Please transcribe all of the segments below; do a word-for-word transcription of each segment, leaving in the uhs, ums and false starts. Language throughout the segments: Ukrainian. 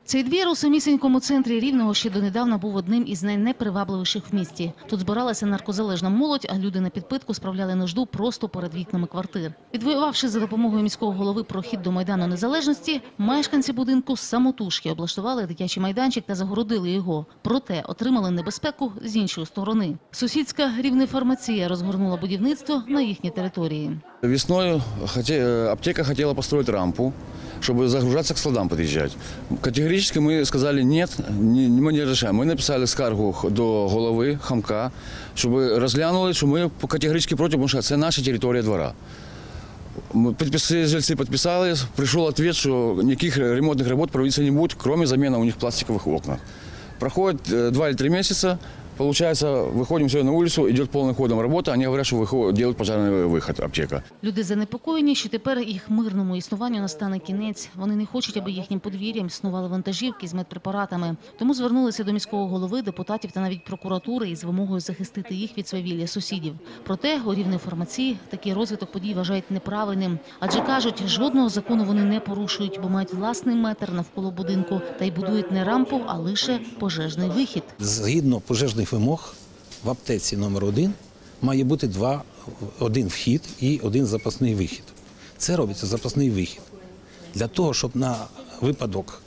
Цей двір у самісінькому центрі Рівного ще донедавна був одним із найнепривабливіших в місті. Тут збиралася наркозалежна молодь, а люди на підпитку справляли нужду просто перед вікнами квартир. Відвоювавши за допомогою міського голови прохід до Майдану Незалежності, мешканці будинку самотужки облаштували дитячий майданчик та загородили його. Проте отримали небезпеку з іншої сторони. Сусідська Рівнефармація розгорнула будівництво на їхній території. Весною аптека хотела построить рампу, чтобы загружаться к складам подъезжать. Категорически мы сказали нет, мы не разрешаем. Мы написали скаргу до головы Хамка, чтобы разглянули, что мы категорически против, потому что это наша территория двора. Подписи, жильцы подписали, пришел ответ, что никаких ремонтных работ проводиться не будет, кроме замены у них пластиковых окон. Проходит два или три месяца. Получается, выходим сегодня на улицу, идет полным ходом работа, они говорят, что делают пожарный выход, аптека. Люди занепокоєні, що тепер їх мирному існуванню настане кінець. Вони не хочуть, аби їхнім подвір'ям існували вантажівки з медпрепаратами. Тому звернулися до міського голови, депутатів та навіть прокуратури із вимогою захистити їх від свавілля сусідів. Проте у Рівнефармації такий розвиток подій вважають неправильним. Адже кажуть, жодного закону вони не порушують, бо мають власний метр навколо будинку та й будують не рампу, а лише пожежний вихід. Згідно пожежних вимог, в аптеці номер один має бути два, один вхід і один запасний вихід. Це робиться запасний вихід. Для того, щоб на випадок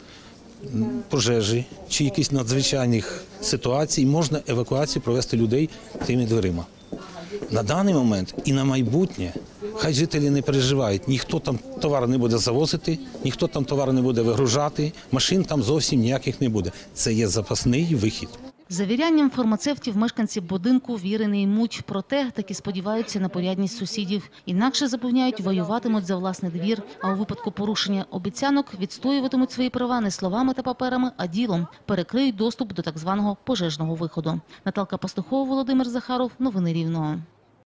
пожежі чи якихось надзвичайних ситуацій можна евакуацію провести людей тими дверима. На даний момент і на майбутнє хай жителі не переживають, ніхто там товар не буде завозити, ніхто там товар не буде вигружати, машин там зовсім ніяких не буде. Це є запасний вихід. Завірянням фармацевтів мешканці будинку віри не ймуть, проте таки сподіваються на порядність сусідів. Інакше, запевняють, воюватимуть за власний двір, а у випадку порушення обіцянок відстоюватимуть свої права не словами та паперами, а ділом. Перекриють доступ до так званого пожежного виходу. Наталка Пастухова, Володимир Захаров. Новини Рівного.